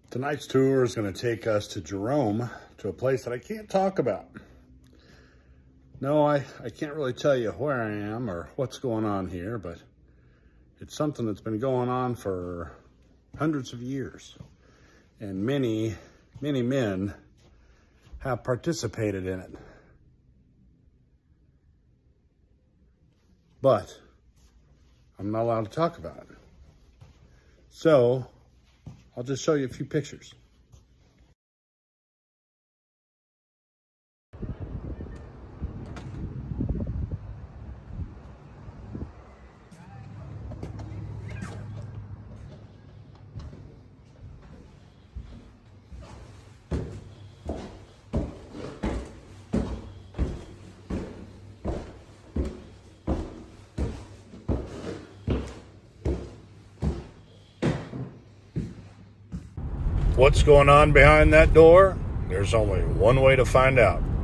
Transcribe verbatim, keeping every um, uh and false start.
Tonight's tour is going to take us to Jerome, to a place that I can't talk about. No, I, I can't really tell you where I am or what's going on here, but it's something that's been going on for hundreds of years. And many, many men have participated in it. But I'm not allowed to talk about it. So I'll just show you a few pictures. What's going on behind that door? There's only one way to find out.